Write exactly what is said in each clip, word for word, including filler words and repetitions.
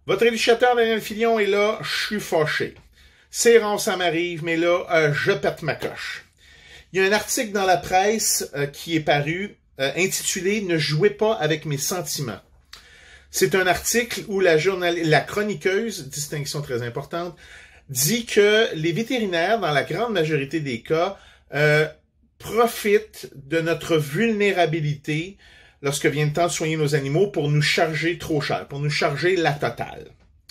Votre éducateur Daniel Filion est là, je suis fâché. C'est rare, ça m'arrive, mais là, euh, je pète ma coche. Il y a un article dans la presse euh, qui est paru euh, intitulé « Ne jouez pas avec mes sentiments ». C'est un article où la, journal... la chroniqueuse, distinction très importante, dit que les vétérinaires, dans la grande majorité des cas, euh, profitent de notre vulnérabilité lorsque vient le temps de soigner nos animaux pour nous charger trop cher, pour nous charger la totale.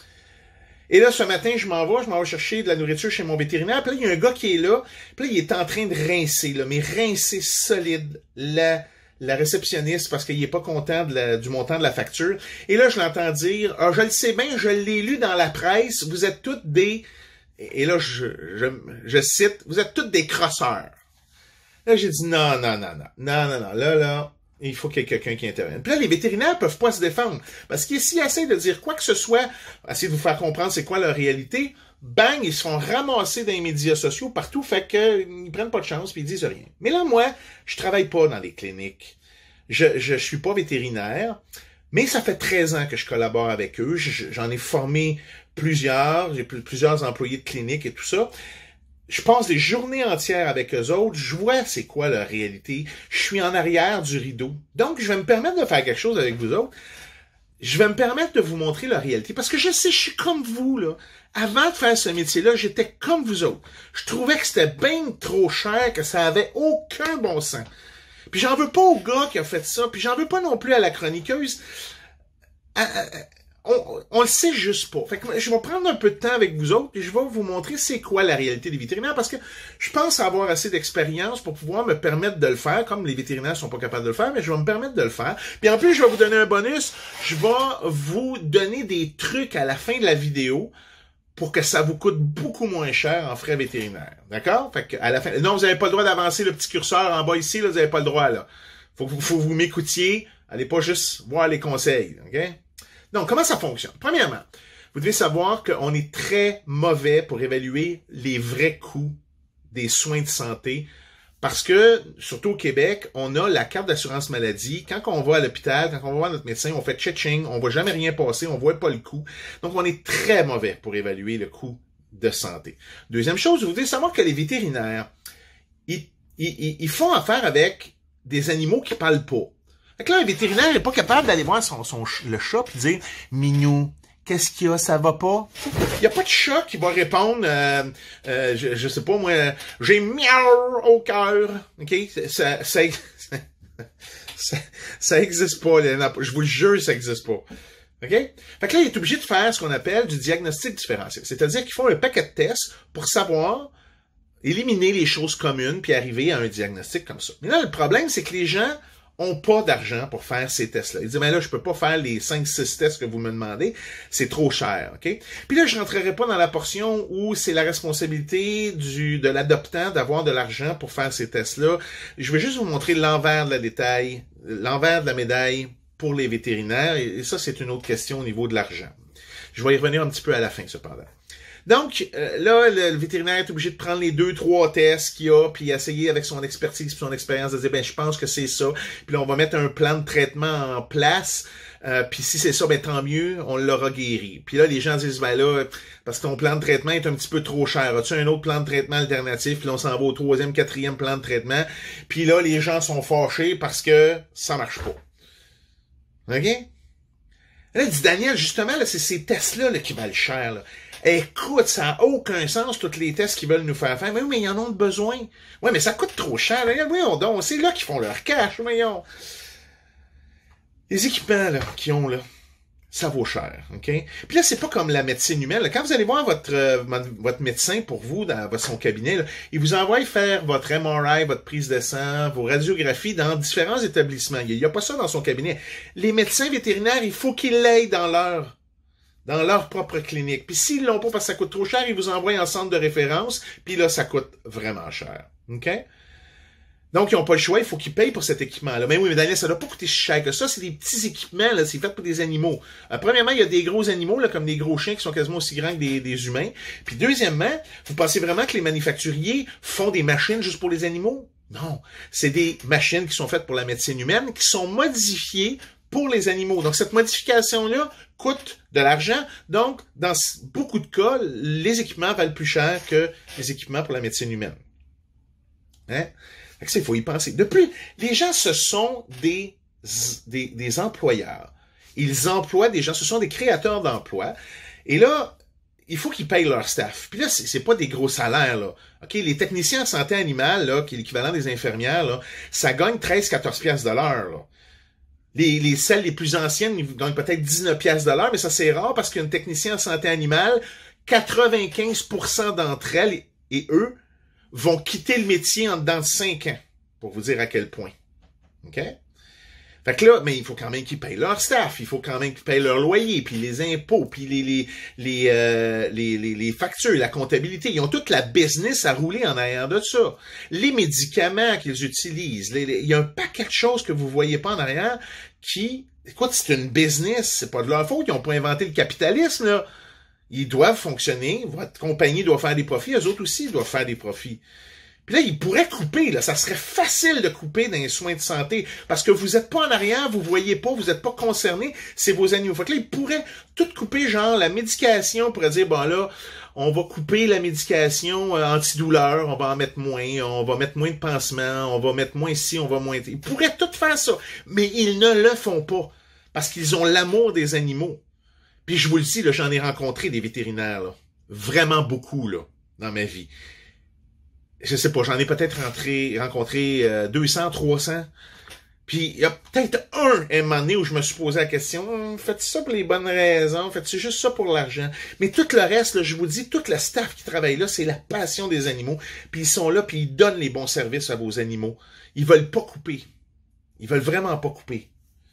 Et là, ce matin, je m'en vais, je m'en vais chercher de la nourriture chez mon vétérinaire, puis là, il y a un gars qui est là, puis là, il est en train de rincer, là, mais rincer solide la, la réceptionniste parce qu'il est pas content de la, du montant de la facture. Et là, je l'entends dire, ah, je le sais bien, je l'ai lu dans la presse, vous êtes toutes des... Et là, je, je, je cite, vous êtes toutes des crosseurs. Là, j'ai dit, non, non, non, non, non, non, non, là, là, il faut qu'il y ait quelqu'un qui intervienne. Puis là, les vétérinaires peuvent pas se défendre. Parce qu'ils s'ils essaient de dire quoi que ce soit, essayer de vous faire comprendre c'est quoi leur réalité, bang, ils se font ramasser dans les médias sociaux partout, fait qu'ils prennent pas de chance puis ils disent rien. Mais là, moi, je travaille pas dans les cliniques. Je, je, je suis pas vétérinaire, mais ça fait treize ans que je collabore avec eux. J'en ai formé plusieurs, j'ai plusieurs employés de clinique et tout ça. Je passe des journées entières avec eux autres, je vois c'est quoi leur réalité, je suis en arrière du rideau. Donc, je vais me permettre de faire quelque chose avec vous autres. Je vais me permettre de vous montrer leur réalité, parce que je sais, je suis comme vous, là. Avant de faire ce métier-là, j'étais comme vous autres. Je trouvais que c'était bien trop cher, que ça avait aucun bon sens. Puis j'en veux pas au gars qui a fait ça, puis j'en veux pas non plus à la chroniqueuse. À, à, On, on le sait juste pas. Fait que je vais prendre un peu de temps avec vous autres et je vais vous montrer c'est quoi la réalité des vétérinaires parce que je pense avoir assez d'expérience pour pouvoir me permettre de le faire, comme les vétérinaires sont pas capables de le faire, mais je vais me permettre de le faire. Puis en plus, je vais vous donner un bonus. Je vais vous donner des trucs à la fin de la vidéo pour que ça vous coûte beaucoup moins cher en frais vétérinaires. D'accord? Fait que à la fin, non, vous n'avez pas le droit d'avancer le petit curseur en bas ici, là, vous n'avez pas le droit, là. Faut que vous, faut que vous m'écoutiez. Allez pas juste voir les conseils, OK? Donc, comment ça fonctionne? Premièrement, vous devez savoir qu'on est très mauvais pour évaluer les vrais coûts des soins de santé parce que, surtout au Québec, on a la carte d'assurance maladie. Quand on va à l'hôpital, quand on va voir notre médecin, on fait tchitching, on voit jamais rien passer, on voit pas le coût. Donc, on est très mauvais pour évaluer le coût de santé. Deuxième chose, vous devez savoir que les vétérinaires, ils, ils, ils font affaire avec des animaux qui parlent pas. Fait que là, un vétérinaire n'est pas capable d'aller voir son, son, le chat et dire « Minou, qu'est-ce qu'il y a, ça va pas? » Il n'y a pas de chat qui va répondre euh, euh, je, je sais pas moi, « J'ai miaou au cœur. » OK? Ça, ça, ça, ça, ça existe pas. Je vous le jure, ça existe pas. OK? Fait que là, il est obligé de faire ce qu'on appelle du diagnostic différentiel. C'est-à-dire qu'il faut un paquet de tests pour savoir éliminer les choses communes puis arriver à un diagnostic comme ça. Mais là, le problème, c'est que les gens ont pas d'argent pour faire ces tests-là. Ils disent, mais là, je peux pas faire les cinq six tests que vous me demandez, c'est trop cher, OK? Puis là, je rentrerai pas dans la portion où c'est la responsabilité du de l'adoptant d'avoir de l'argent pour faire ces tests-là. Je vais juste vous montrer l'envers de la détail, l'envers de la médaille pour les vétérinaires, et ça, c'est une autre question au niveau de l'argent. Je vais y revenir un petit peu à la fin, cependant. Donc, euh, là, le, le vétérinaire est obligé de prendre les deux, trois tests qu'il a, puis essayer avec son expertise et son expérience de dire, ben, je pense que c'est ça. Puis là, on va mettre un plan de traitement en place. Euh, puis si c'est ça, ben, tant mieux, on l'aura guéri. Puis là, les gens disent, ben là, parce que ton plan de traitement est un petit peu trop cher. As-tu un autre plan de traitement alternatif? Puis là, on s'en va au troisième, quatrième plan de traitement. Puis là, les gens sont fâchés parce que ça marche pas. OK? Là, dit Daniel, justement, là, c'est ces tests-là là, qui valent cher, là. Écoute, ça n'a aucun sens, tous les tests qu'ils veulent nous faire faire. Mais oui, mais ils en ont besoin. Oui, mais ça coûte trop cher. Là. Voyons donc, c'est là qu'ils font leur cash, voyons. Les équipements là qu'ils ont, là, ça vaut cher, OK? Puis là, c'est pas comme la médecine humaine. Là. Quand vous allez voir votre euh, votre médecin pour vous, dans son cabinet, là, il vous envoie faire votre M R I, votre prise de sang, vos radiographies dans différents établissements. Il n'y a pas ça dans son cabinet. Les médecins vétérinaires, il faut qu'ils l'aient dans leur... dans leur propre clinique. Puis s'ils l'ont pas parce que ça coûte trop cher, ils vous envoient en centre de référence, puis là, ça coûte vraiment cher. OK? Donc, ils n'ont pas le choix, il faut qu'ils payent pour cet équipement-là. Mais oui, mais Daniel, ça ne doit pas coûter si cher que ça. C'est des petits équipements, là, c'est fait pour des animaux. Euh, premièrement, il y a des gros animaux, là, comme des gros chiens qui sont quasiment aussi grands que des, des humains. Puis deuxièmement, vous pensez vraiment que les manufacturiers font des machines juste pour les animaux? Non. C'est des machines qui sont faites pour la médecine humaine, qui sont modifiées pour les animaux. Donc, cette modification-là coûte de l'argent. Donc, dans beaucoup de cas, les équipements valent plus cher que les équipements pour la médecine humaine. Hein? Fait que ça, il faut y penser. De plus, les gens, ce sont des, des, des employeurs. Ils emploient des gens, ce sont des créateurs d'emplois. Et là, il faut qu'ils payent leur staff. Puis là, c'est, c'est pas des gros salaires, là. OK, les techniciens en santé animale, là, qui est l'équivalent des infirmières, là, ça gagne treize à quatorze piastres de l'heure, là. Les, les celles les plus anciennes, ils gagnent peut-être dix-neuf piastres de l'heure, mais ça, c'est rare parce qu'une technicien en santé animale, quatre-vingt-quinze pour cent d'entre elles et eux vont quitter le métier en dedans de cinq ans, pour vous dire à quel point. OK? Fait que là, mais il faut quand même qu'ils payent leur staff, il faut quand même qu'ils payent leur loyer, puis les impôts, puis les les les, euh, les les les factures, la comptabilité. Ils ont toute la business à rouler en arrière de ça. Les médicaments qu'ils utilisent, les, les, il y a un paquet de choses que vous voyez pas en arrière qui, écoute, c'est une business, c'est pas de leur faute, ils ont pas inventé le capitalisme, là. Ils doivent fonctionner, votre compagnie doit faire des profits, eux autres aussi doivent faire des profits. Puis là, ils pourraient couper, là. Ça serait facile de couper dans les soins de santé. Parce que vous n'êtes pas en arrière, vous voyez pas, vous n'êtes pas concerné, c'est vos animaux. Fait que là, ils pourraient tout couper, genre, la médication, on pourrait dire, bon là, on va couper la médication euh, antidouleur, on va en mettre moins, on va mettre moins de pansements, on va mettre moins ci, on va moins... Ils pourraient tout faire ça. Mais ils ne le font pas. Parce qu'ils ont l'amour des animaux. Puis je vous le dis, là, j'en ai rencontré des vétérinaires, là. Vraiment beaucoup, là, dans ma vie. Je sais pas, j'en ai peut-être rentré, rencontré euh, deux cents, trois cents. Puis il y a peut-être un, un moment donné où je me suis posé la question, hum, faites-tu ça pour les bonnes raisons? Faites-tu juste ça pour l'argent? Mais tout le reste, là, je vous dis, toute la staff qui travaille là, c'est la passion des animaux. Puis ils sont là, puis ils donnent les bons services à vos animaux. Ils veulent pas couper. Ils veulent vraiment pas couper.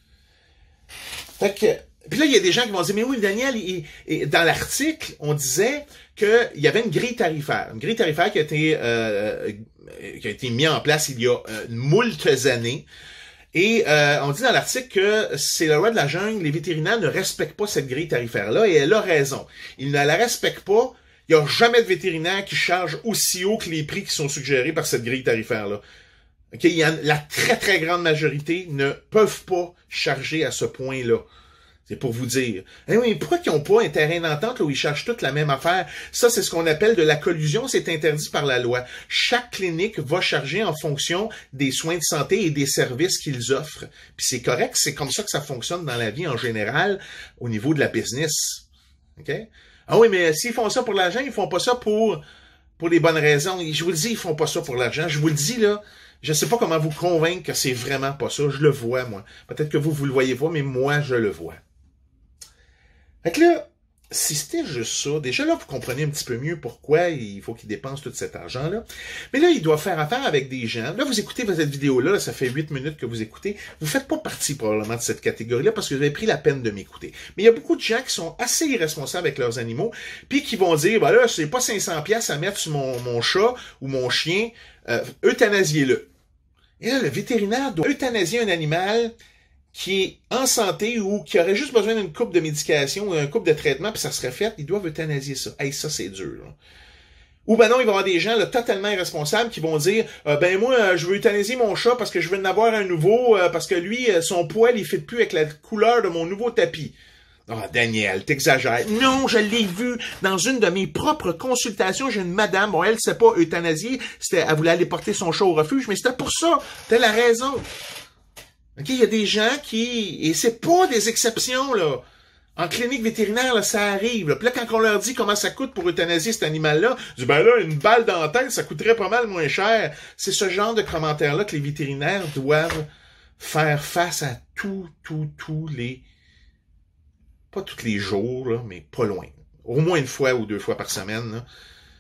Fait que... Puis là, il y a des gens qui vont dire, mais oui, Daniel, il, il, dans l'article, on disait qu'il y avait une grille tarifaire. Une grille tarifaire qui a été, euh, qui a été mise en place il y a euh, moultes années. Et euh, on dit dans l'article que c'est la loi de la jungle, les vétérinaires ne respectent pas cette grille tarifaire-là, et elle a raison. Ils ne la respectent pas. Il n'y a jamais de vétérinaire qui charge aussi haut que les prix qui sont suggérés par cette grille tarifaire-là. Okay? Il y a, la très, très grande majorité ne peuvent pas charger à ce point-là. C'est pour vous dire. Eh oui, pourquoi ils n'ont pas un terrain d'entente là, où ils cherchent toutes la même affaire? Ça, c'est ce qu'on appelle de la collusion. C'est interdit par la loi. Chaque clinique va charger en fonction des soins de santé et des services qu'ils offrent. Puis c'est correct, c'est comme ça que ça fonctionne dans la vie en général au niveau de la business. OK? Ah oui, mais s'ils font ça pour l'argent, ils font pas ça pour, pour les bonnes raisons. Je vous le dis, ils font pas ça pour l'argent. Je vous le dis, là. Je sais pas comment vous convaincre que c'est vraiment pas ça. Je le vois, moi. Peut-être que vous, vous le voyez pas, mais moi, je le vois. Fait que là, si c'était juste ça, déjà là, vous comprenez un petit peu mieux pourquoi il faut qu'ils dépensent tout cet argent-là. Mais là, ils doivent faire affaire avec des gens. Là, vous écoutez cette vidéo-là, ça fait huit minutes que vous écoutez. Vous faites pas partie probablement de cette catégorie-là parce que vous avez pris la peine de m'écouter. Mais il y a beaucoup de gens qui sont assez irresponsables avec leurs animaux, puis qui vont dire, ben là, c'est pas cinq cents piastres à mettre sur mon, mon chat ou mon chien, euh, euthanasiez-le. Et là, le vétérinaire doit euthanasier un animal qui est en santé ou qui aurait juste besoin d'une coupe de médication ou d'un coupe de traitement, puis ça serait fait, ils doivent euthanasier ça. Hey, ça, c'est dur. Là. Ou ben non, il va y avoir des gens là, totalement irresponsables qui vont dire euh, ben moi, euh, je veux euthanasier mon chat parce que je veux en avoir un nouveau, euh, parce que lui, euh, son poil, il fit plus avec la couleur de mon nouveau tapis. Ah, oh, Daniel, t'exagères. Non, je l'ai vu dans une de mes propres consultations. J'ai une madame, bon, elle, c'est pas euthanasier, c'était, elle voulait aller porter son chat au refuge, mais c'était pour ça. T'as la raison. OK, il y a des gens qui... Et c'est pas des exceptions, là. En clinique vétérinaire, là, ça arrive. Là. Puis là, quand on leur dit comment ça coûte pour euthanasier cet animal-là, ils disent, ben là, une balle dans la tête, ça coûterait pas mal moins cher. C'est ce genre de commentaires-là que les vétérinaires doivent faire face à tous, tous, tous les... Pas tous les jours, là, mais pas loin. Au moins une fois ou deux fois par semaine, là.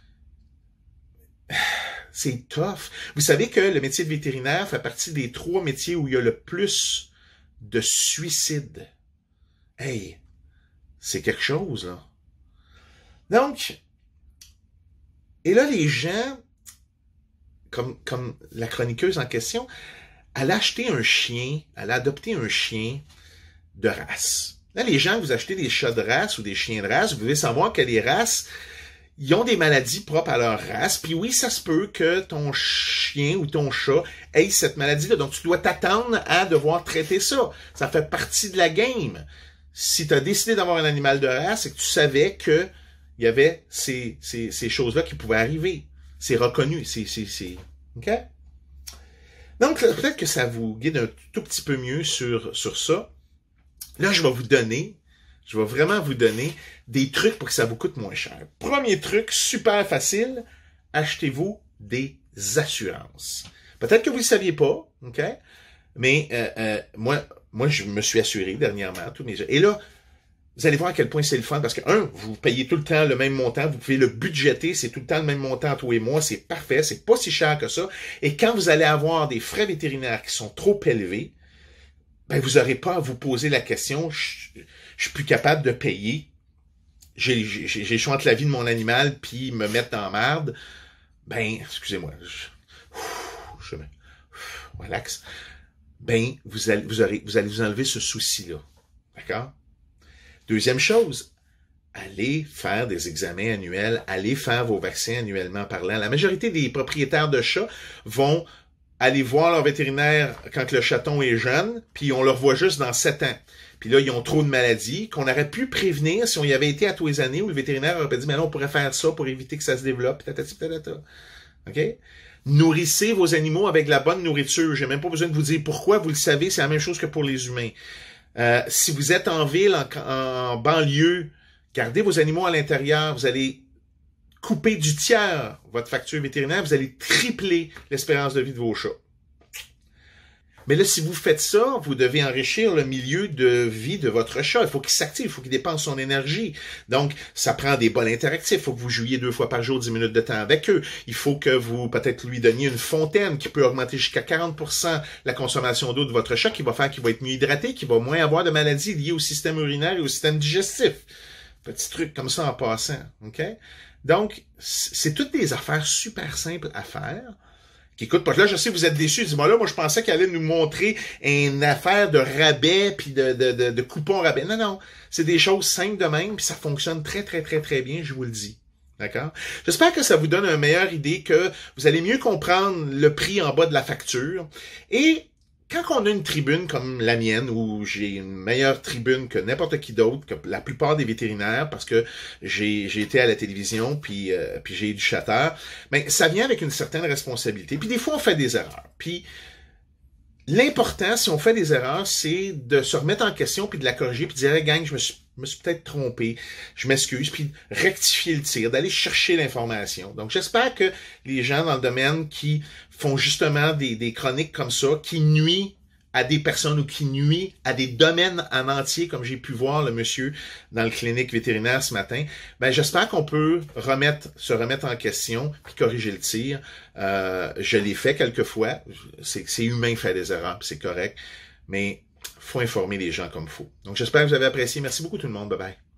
C'est tough. Vous savez que le métier de vétérinaire fait partie des trois métiers où il y a le plus de suicides. Hey, c'est quelque chose, là. Donc, et là, les gens, comme, comme la chroniqueuse en question, elle a acheté un chien, elle a adopté un chien de race. Là, les gens, vous achetez des chats de race ou des chiens de race, vous devez savoir que les races, ils ont des maladies propres à leur race, puis oui, ça se peut que ton chien ou ton chat ait cette maladie-là. Donc, tu dois t'attendre à devoir traiter ça. Ça fait partie de la game. Si tu as décidé d'avoir un animal de race, c'est que tu savais que il y avait ces, ces, ces choses-là qui pouvaient arriver. C'est reconnu. C'est, c'est, c'est... OK? Donc, peut-être que ça vous guide un tout petit peu mieux sur, sur ça. Là, je vais vous donner, je vais vraiment vous donner des trucs pour que ça vous coûte moins cher. Premier truc, super facile, achetez-vous des assurances. Peut-être que vous ne le saviez pas, OK? Mais euh, euh, moi, moi, je me suis assuré dernièrement. Tous mes... Et là, vous allez voir à quel point c'est le fun, parce que, un, vous payez tout le temps le même montant, vous pouvez le budgéter, c'est tout le temps le même montant tous les mois, c'est parfait, c'est pas si cher que ça. Et quand vous allez avoir des frais vétérinaires qui sont trop élevés, ben, vous n'aurez pas à vous poser la question, je, je suis plus capable de payer, j'ai, j'ai, j'ai le choix entre la vie de mon animal puis me mettre dans la merde. Ben, excusez-moi, je, je me, relax. Ben, vous allez, vous aurez, vous allez vous enlever ce souci-là. D'accord? Deuxième chose, allez faire des examens annuels, allez faire vos vaccins annuellement parlant. La majorité des propriétaires de chats vont aller voir leur vétérinaire quand le chaton est jeune, puis on le revoit juste dans sept ans. Puis là, ils ont trop de maladies qu'on aurait pu prévenir si on y avait été à tous les années où le vétérinaire aurait dit, mais là, on pourrait faire ça pour éviter que ça se développe, tatati, tatata. OK? Nourrissez vos animaux avec la bonne nourriture. J'ai même pas besoin de vous dire pourquoi, vous le savez, c'est la même chose que pour les humains. Euh, si vous êtes en ville, en, en banlieue, gardez vos animaux à l'intérieur, vous allez couper du tiers votre facture vétérinaire, vous allez tripler l'espérance de vie de vos chats. Mais là, si vous faites ça, vous devez enrichir le milieu de vie de votre chat. Il faut qu'il s'active, il faut qu'il dépense son énergie. Donc, ça prend des bols interactifs. Il faut que vous jouiez deux fois par jour, dix minutes de temps avec eux. Il faut que vous, peut-être, lui donniez une fontaine qui peut augmenter jusqu'à quarante pour cent la consommation d'eau de votre chat, qui va faire qu'il va être mieux hydraté, qu'il va moins avoir de maladies liées au système urinaire et au système digestif. Petit truc comme ça en passant. OK? Donc, c'est toutes des affaires super simples à faire. Qui coûte pas. Là, je sais, vous êtes déçus. Dis-moi là, moi, je pensais qu'elle allait nous montrer une affaire de rabais puis de, de, de, de coupons rabais. Non, non. C'est des choses simples de même puis ça fonctionne très, très, très, très bien, je vous le dis. D'accord? J'espère que ça vous donne une meilleure idée, que vous allez mieux comprendre le prix en bas de la facture. Et quand on a une tribune comme la mienne, où j'ai une meilleure tribune que n'importe qui d'autre, que la plupart des vétérinaires, parce que j'ai j'ai été à la télévision, puis euh, puis j'ai eu du chatter, mais ça vient avec une certaine responsabilité. Puis des fois, on fait des erreurs. Puis l'important, si on fait des erreurs, c'est de se remettre en question, puis de la corriger, puis de dire hey, « gang, je me suis, me suis peut-être trompé, je m'excuse », puis rectifier le tir, d'aller chercher l'information. Donc, j'espère que les gens dans le domaine qui font justement des, des chroniques comme ça, qui nuisent à des personnes ou qui nuisent à des domaines en entier, comme j'ai pu voir le monsieur dans le clinique vétérinaire ce matin, ben j'espère qu'on peut remettre, se remettre en question puis corriger le tir. Euh, je l'ai fait quelquefois. C'est, c'est humain faire des erreurs, c'est correct, mais faut informer les gens comme il faut. Donc j'espère que vous avez apprécié. Merci beaucoup tout le monde. Bye bye.